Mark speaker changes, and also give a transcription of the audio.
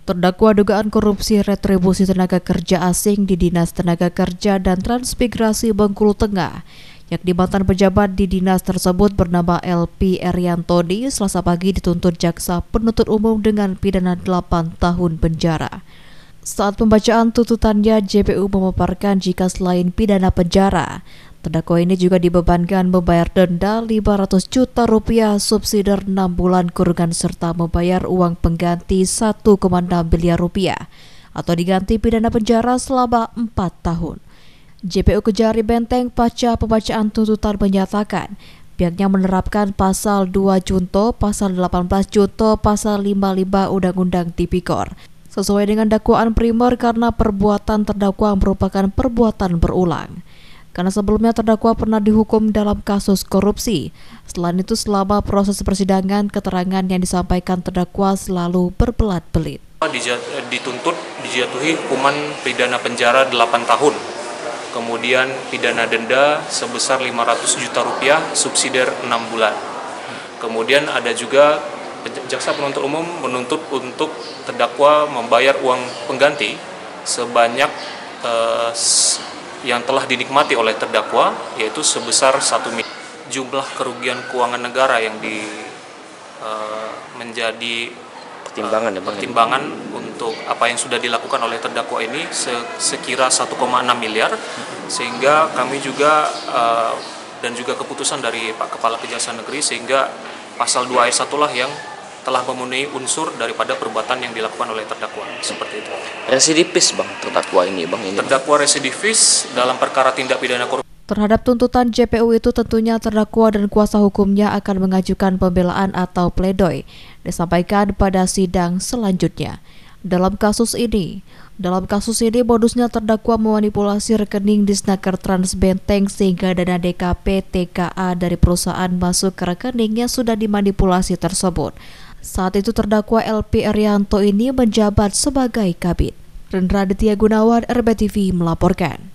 Speaker 1: Terdakwa dugaan korupsi retribusi tenaga kerja asing di Dinas Tenaga Kerja dan Transmigrasi Bengkulu Tengah, yakni mantan pejabat di dinas tersebut bernama LP Eriantoni, Selasa pagi dituntut jaksa penuntut umum dengan pidana 8 tahun penjara. Saat pembacaan tuntutannya, JPU memaparkan jika selain pidana penjara, terdakwa ini juga dibebankan membayar denda 500 juta rupiah, subsidi 6 bulan kurungan serta membayar uang pengganti 1,6 miliar rupiah atau diganti pidana penjara selama 4 tahun. JPU Kejari Benteng pasca pembacaan tuntutan menyatakan pihaknya menerapkan pasal 2 Junto, pasal 18 Junto, pasal 55 Undang-Undang Tipikor sesuai dengan dakwaan primer karena perbuatan terdakwa merupakan perbuatan berulang. Karena sebelumnya terdakwa pernah dihukum dalam kasus korupsi. Selain itu, selama proses persidangan, keterangan yang disampaikan terdakwa selalu berbelat-belit.
Speaker 2: Dijatuhi hukuman pidana penjara 8 tahun. Kemudian pidana denda sebesar 500 juta rupiah, subsidi 6 bulan. Kemudian ada juga jaksa penuntut umum menuntut untuk terdakwa membayar uang pengganti sebanyak yang telah dinikmati oleh terdakwa, yaitu sebesar 1 miliar. Jumlah kerugian keuangan negara yang menjadi pertimbangan untuk apa yang sudah dilakukan oleh terdakwa ini sekira 1,6 miliar, sehingga kami juga dan juga keputusan dari Pak Kepala Kejaksaan Negeri, sehingga pasal 2 ayat 1 lah yang telah memenuhi unsur daripada perbuatan yang dilakukan oleh terdakwa, seperti itu.
Speaker 3: Residivis bang, terdakwa ini bang ini.
Speaker 2: Terdakwa residivis dalam perkara tindak pidana korupsi.
Speaker 1: Terhadap tuntutan JPU itu tentunya terdakwa dan kuasa hukumnya akan mengajukan pembelaan atau pledoi, disampaikan pada sidang selanjutnya. Dalam kasus ini modusnya terdakwa memanipulasi rekening Disnaker Trans Benteng sehingga dana DKP TKA dari perusahaan masuk ke rekening yang sudah dimanipulasi tersebut. Saat itu terdakwa LP Erianto ini menjabat sebagai kabid. Rendra Aditya Gunawan, RBTV melaporkan.